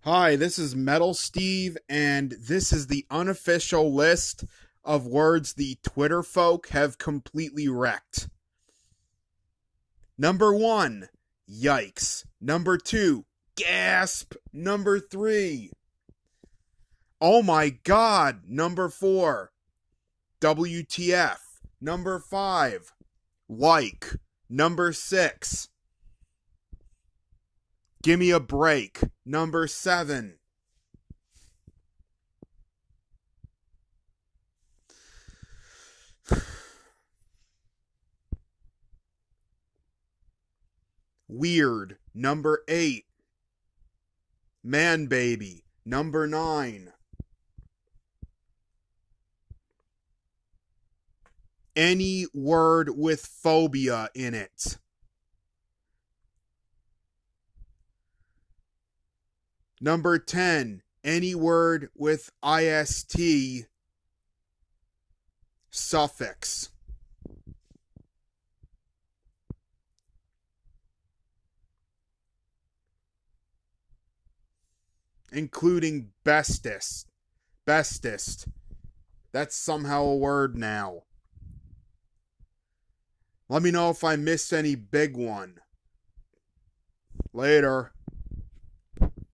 Hi, this is Metal Steve, and this is the unofficial list of words the Twitter folk have completely wrecked. Number 1, yikes. Number 2, gasp. Number 3, oh my god. Number 4, WTF. Number 5, like. Number 6, gimme a break. Number 7, weird. Number 8, man baby. Number 9, any word with phobia in it. Number 10, any word with ist suffix. Including bestest. Bestest. That's somehow a word now. Let me know if I missed any big one. Later.